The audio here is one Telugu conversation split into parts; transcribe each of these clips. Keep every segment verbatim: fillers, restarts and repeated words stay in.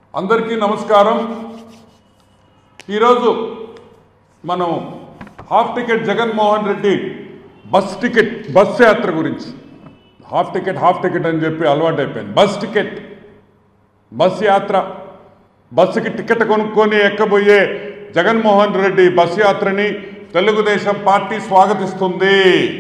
అందరికీ నమస్కారం। ఈరోజు మనం half ticket Jaganmohan Reddy bus ticket bus యాత్ర గురించి హాఫ్ టికెట్ హాఫ్ టికెట్ అని చెప్పి అలవాటు అయిపోయింది। బస్ టికెట్ బస్ యాత్ర బస్సుకి టికెట్ కొనుక్కొని ఎక్కబోయే జగన్మోహన్ రెడ్డి బస్ యాత్రని తెలుగుదేశం పార్టీ స్వాగతిస్తుంది।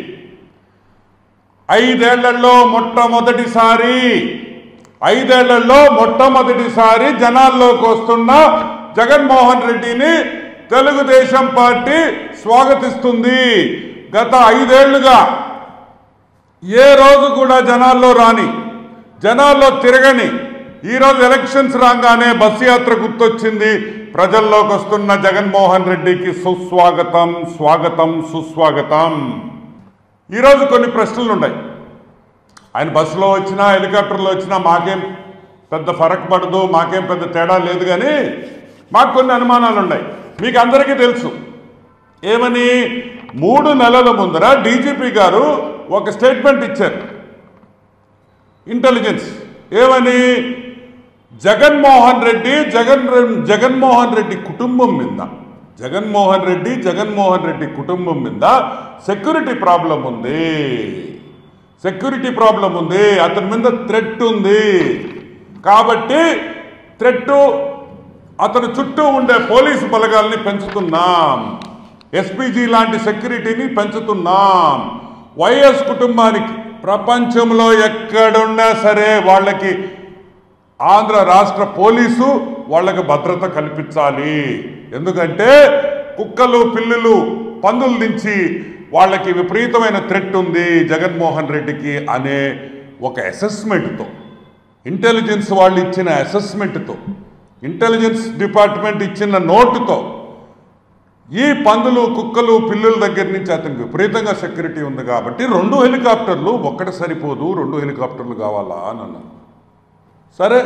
ఐదేళ్లలో మొట్టమొదటిసారి ఐదేళ్లలో మొట్టమొదటిసారి జనాల్లోకి వస్తున్న జగన్మోహన్ రెడ్డిని తెలుగుదేశం పార్టీ స్వాగతిస్తుంది। గత ఐదేళ్లుగా ఏ రోజు కూడా జనాల్లో రాని జనాల్లో తిరగని ఈరోజు ఎలక్షన్స్ రాగానే బస్సు యాత్ర గుర్తొచ్చింది। ప్రజల్లోకి వస్తున్న జగన్మోహన్ రెడ్డికి సుస్వాగతం స్వాగతం సుస్వాగతం। ఈరోజు కొన్ని ప్రశ్నలు ఉన్నాయి। ఆయన బస్సులో వచ్చినా హెలికాప్టర్లో వచ్చినా మాకేం పెద్ద ఫరక్ పడదు, మాకేం పెద్ద తేడా లేదు, కానీ మాకు కొన్ని అనుమానాలు ఉన్నాయి। మీకు అందరికీ తెలుసు ఏమని, మూడు నెలల ముందర డీజీపీ గారు ఒక స్టేట్మెంట్ ఇచ్చారు ఇంటెలిజెన్స్ ఏమని, జగన్మోహన్ రెడ్డి జగన్ జగన్మోహన్ రెడ్డి కుటుంబం మీద జగన్మోహన్ రెడ్డి జగన్మోహన్ రెడ్డి కుటుంబం మీద సెక్యూరిటీ ప్రాబ్లం ఉంది సెక్యూరిటీ ప్రాబ్లం ఉంది అతని మీద థ్రెట్ ఉంది కాబట్టి థ్రెట్ అతని చుట్టూ ఉండే పోలీసు బలగాల్ని పెంచుతున్నాం, ఎస్పీజీ లాంటి సెక్యూరిటీని పెంచుతున్నాం। వైఎస్ కుటుంబానికి ప్రపంచంలో ఎక్కడున్నా సరే వాళ్ళకి ఆంధ్ర రాష్ట్ర పోలీసు వాళ్ళకి భద్రత కల్పించాలి। ఎందుకంటే కుక్కలు పిల్లులు పందుల నుంచి వాళ్ళకి విపరీతమైన థ్రెట్ ఉంది జగన్మోహన్ రెడ్డికి అనే ఒక అసెస్మెంట్తో, ఇంటెలిజెన్స్ వాళ్ళు ఇచ్చిన అసెస్మెంట్తో, ఇంటెలిజెన్స్ డిపార్ట్మెంట్ ఇచ్చిన నోటుతో ఈ పందులు కుక్కలు పిల్లుల దగ్గర నుంచి అతనికి విపరీతంగా సెక్యూరిటీ ఉంది కాబట్టి రెండు హెలికాప్టర్లు ఒక్కటి సరిపోదు, రెండు హెలికాప్టర్లు కావాలా అని అన్నారు। సరే,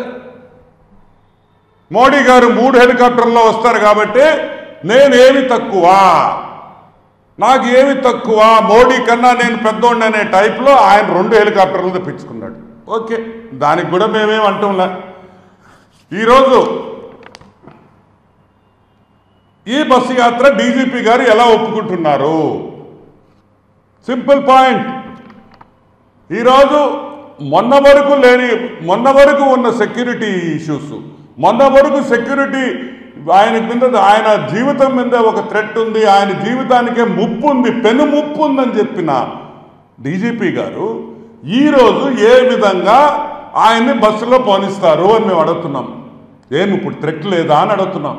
మోడీ గారు మూడు హెలికాప్టర్లో వస్తారు కాబట్టి నేనేమి తక్కువ నాకు ఏమి తక్కువ మోడీ కన్నా నేను పెద్దోండి అనే టైప్లో ఆయన రెండు హెలికాప్టర్లు తెప్పించుకున్నాడు। ఓకే, దానికి కూడా మేమేం అంటాంలే। ఈరోజు ఈ బస్సు యాత్ర డీజీపీ గారు ఎలా ఒప్పుకుంటున్నారు? సింపుల్ పాయింట్, ఈరోజు మొన్న వరకు లేని మొన్న వరకు ఉన్న సెక్యూరిటీ ఇష్యూస్, మొన్న వరకు సెక్యూరిటీ ఆయన మీద ఆయన జీవితం మీద ఒక థ్రెట్ ఉంది, ఆయన జీవితానికే ముప్పు ఉంది, పెను ముప్పు ఉందని చెప్పిన డీజీపీ గారు ఈరోజు ఏ విధంగా ఆయన్ని బస్సులో పోనిస్తారు అని మేము అడుగుతున్నాం। ఏమి ఇప్పుడు థ్రెట్ లేదా అని అడుగుతున్నాం।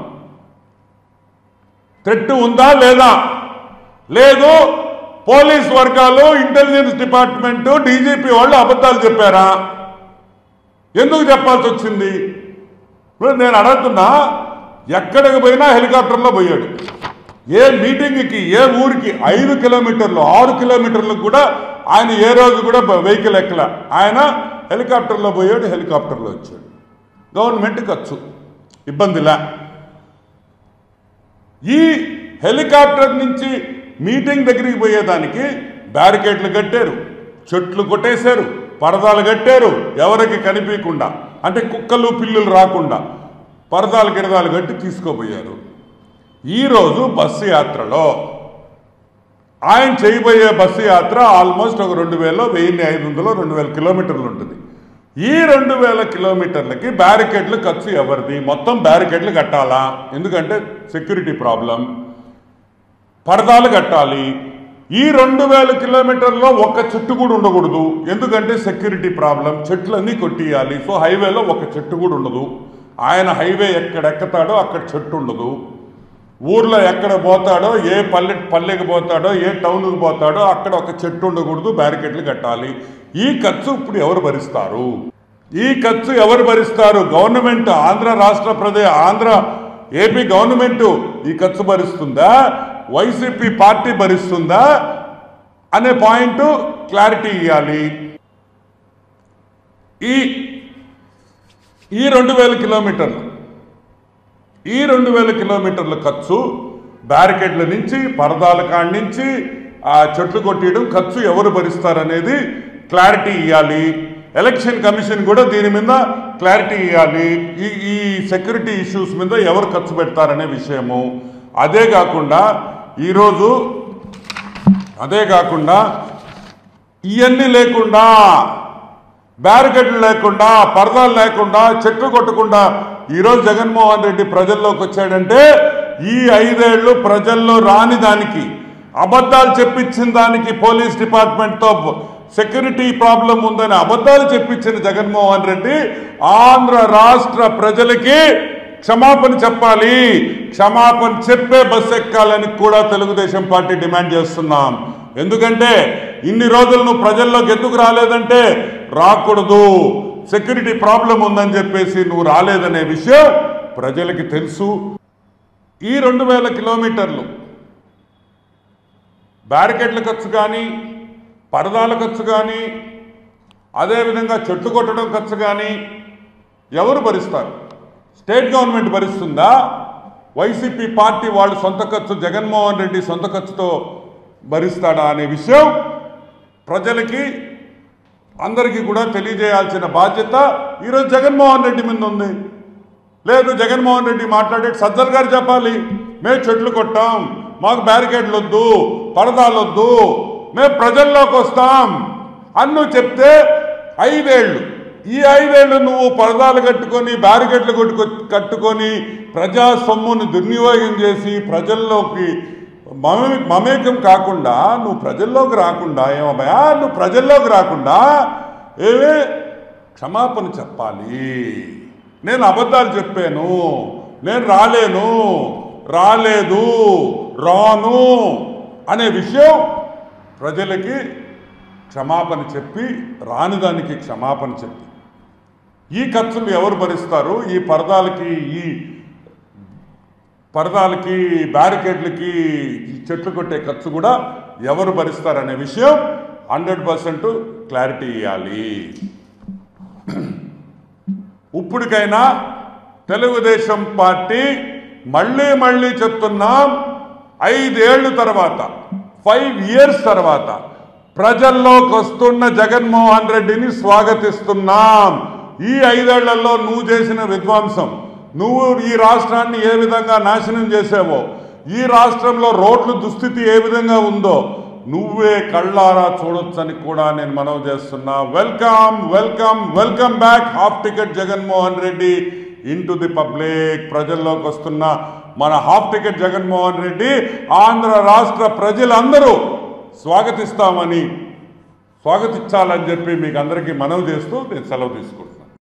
థ్రెట్ ఉందా లేదా? లేదు, పోలీస్ వర్గాలు ఇంటెలిజెన్స్ డిపార్ట్మెంటు డీజీపీ వాళ్ళు అబద్ధాలు చెప్పారా? ఎందుకు చెప్పాల్సి వచ్చింది? ఇప్పుడు నేను అడుగుతున్నా, ఎక్కడికి పోయినా హెలికాప్టర్లో పోయాడు, ఏ మీటింగ్కి ఏ ఊరికి ఐదు కిలోమీటర్లు ఆరు కిలోమీటర్లకు కూడా ఆయన ఏ రోజు కూడా వెహికల్ ఎక్కల, ఆయన హెలికాప్టర్లో పోయాడు, హెలికాప్టర్లో వచ్చాడు। గవర్నమెంట్ ఖర్చు ఇబ్బందిలా। ఈ హెలికాప్టర్ నుంచి మీటింగ్ దగ్గరికి పోయేదానికి బ్యారికేడ్లు కట్టారు, చెట్లు కొట్టేశారు, పరదాలు కట్టారు, ఎవరికి కనిపించకుండా, అంటే కుక్కలు పిల్లులు రాకుండా పరదాలు గిరదాలు కట్టి తీసుకోబోయారు। ఈరోజు బస్సు యాత్రలో ఆయన చేయబోయే బస్సు యాత్ర ఆల్మోస్ట్ ఒక రెండు వేల వెయ్యి ఐదు వందలు రెండు వేల కిలోమీటర్లు ఉంటుంది। ఈ రెండు వేల కిలోమీటర్లకి బ్యారికేడ్లు ఖర్చు ఎవరిది? మొత్తం బ్యారికేడ్లు కట్టాలా, ఎందుకంటే సెక్యూరిటీ ప్రాబ్లం, పరదాలు కట్టాలి। ఈ రెండు వేల కిలోమీటర్లో ఒక్క చెట్టు కూడా ఉండకూడదు, ఎందుకంటే సెక్యూరిటీ ప్రాబ్లం, చెట్లన్నీ కొట్టియాలి। సో హైవేలో ఒక చెట్టు కూడా ఉండదు, ఆయన హైవే ఎక్కడ ఎక్కుతాడో అక్కడ చెట్టు ఉండదు, ఊర్లో ఎక్కడ పోతాడో ఏ పల్లె పల్లెకి పోతాడో ఏ టౌన్కి పోతాడో అక్కడ ఒక చెట్టు ఉండకూడదు, బ్యారికేడ్లు కట్టాలి। ఈ ఖర్చు ఇప్పుడు ఎవరు భరిస్తారు? ఈ ఖర్చు ఎవరు భరిస్తారు? గవర్నమెంట్, ఆంధ్ర రాష్ట్ర ప్రదేశ్ ఆంధ్ర ఏపీ గవర్నమెంట్ ఈ ఖర్చు భరిస్తుందా, వైసీపీ పార్టీ భరిస్తుందా అనే పాయింట్ క్లారిటీ ఇవ్వాలి। ఈ ఈ రెండు వేల కిలోమీటర్లు ఈ రెండు వేల కిలోమీటర్ల ఖర్చు బ్యారికేడ్ల నుంచి పరదాల కాడి నుంచి ఆ చెట్లు కొట్టేయడం ఖర్చు ఎవరు భరిస్తారనేది క్లారిటీ ఇవ్వాలి। ఎలక్షన్ కమిషన్ కూడా దీని మీద క్లారిటీ ఇవ్వాలి। ఈ ఈ సెక్యూరిటీ ఇష్యూస్ మీద ఎవరు ఖర్చు పెడతారనే విషయము. అదే కాకుండా ఈరోజు అదే కాకుండా ఇవన్నీ లేకుండా, బ్యారికేడ్లు లేకుండా, పరదాలు లేకుండా, చెట్లు కొట్టకుండా ఈరోజు జగన్మోహన్ రెడ్డి ప్రజల్లోకి వచ్చాడంటే ఈ ఐదేళ్లు ప్రజల్లో రాని దానికి, అబద్ధాలు చెప్పించిన దానికి, పోలీస్ డిపార్ట్మెంట్తో సెక్యూరిటీ ప్రాబ్లం ఉందని అబద్ధాలు చెప్పించిన జగన్మోహన్ రెడ్డి ఆంధ్ర రాష్ట్ర ప్రజలకి క్షమాపణ చెప్పాలి. క్షమాపణ చెప్పే బస్ ఎక్కాలని కూడా తెలుగుదేశం పార్టీ డిమాండ్ చేస్తున్నాం. ఎందుకంటే ఇన్ని రోజులు నువ్వు ప్రజల్లోకి ఎందుకు రాలేదంటే రాకూడదు, సెక్యూరిటీ ప్రాబ్లం ఉందని చెప్పేసి నువ్వు రాలేదనే విషయం ప్రజలకి తెలుసు. ఈ రెండు వేల కిలోమీటర్లు బ్యారికేడ్ల ఖర్చు కానీ, పరదాల ఖర్చు కానీ, అదేవిధంగా చెట్లు కొట్టడం ఖర్చు కానీ ఎవరు భరిస్తారు? స్టేట్ గవర్నమెంట్ భరిస్తుందా? వైసీపీ పార్టీ వాళ్ళు సొంత ఖర్చు, జగన్మోహన్ రెడ్డి సొంత ఖర్చుతో భరిస్తాడా అనే విషయం ప్రజలకి అందరికీ కూడా తెలియజేయాల్సిన బాధ్యత ఈరోజు జగన్మోహన్ రెడ్డి మీద ఉంది. లేదు, జగన్మోహన్ రెడ్డి మాట్లాడే సజ్జల్ గారు చెప్పాలి, మేము చెట్లు కొట్టాం, మాకు బ్యారికేడ్లు వద్దు, పరదాలు వద్దు, మేము ప్రజల్లోకి వస్తాం అని నువ్వు చెప్తే ఐదేళ్లు ఈ ఐదేళ్లు నువ్వు పరదాలు కట్టుకొని, బ్యారికేడ్లు కొట్టుకు కట్టుకొని ప్రజా సొమ్మును దుర్వినియోగం చేసి ప్రజల్లోకి మమే మమేకం కాకుండా, నువ్వు ప్రజల్లోకి రాకుండా, ఏమయ్యా నువ్వు ప్రజల్లోకి రాకుండా ఏవే క్షమాపణ చెప్పాలి. నేను అబద్ధాలు చెప్పాను, నేను రాలేను, రాలేదు, రాను అనే విషయం ప్రజలకి క్షమాపణ చెప్పి, రాని దానికి క్షమాపణ చెప్పి, ఈ ఖర్చులు ఎవరు భరిస్తారు? ఈ పరదాలకి, ఈ పరదాలకి, బ్యారికేడ్లకి, ఈ చెట్లు కొట్టే ఖర్చు కూడా ఎవరు భరిస్తారనే విషయం హండ్రెడ్ పర్సెంట్ క్లారిటీ ఇవ్వాలి. ఇప్పటికైనా తెలుగుదేశం పార్టీ మళ్ళీ మళ్ళీ చెప్తున్నాం, ఐదేళ్ల తర్వాత, ఫైవ్ ఇయర్స్ తర్వాత ప్రజల్లోకి వస్తున్న జగన్మోహన్ రెడ్డిని స్వాగతిస్తున్నాం. ఈ ఐదేళ్లలో నువ్వు చేసిన విధ్వంసం, నువ్వు ఈ రాష్ట్రాన్ని ఏ విధంగా నాశనం చేసావో, ఈ రాష్ట్రంలో రోడ్ల దుస్థితి ఏ విధంగా ఉందో నువ్వే కళ్ళారా చూడొచ్చని కూడా నేను మనవి చేస్తున్నా. Welcome welcome welcome back half ticket Jaganmohan Reddy in to the public. ప్రజల్లోకి వస్తున్న మన హాఫ్ టికెట్ జగన్మోహన్ రెడ్డి ఆంధ్ర రాష్ట్ర ప్రజలందరూ స్వాగతిస్తామని, స్వాగతించాలని చెప్పి మీకు అందరికీ మనవి చేస్తూ నేను సెలవు తీసుకుంటాను.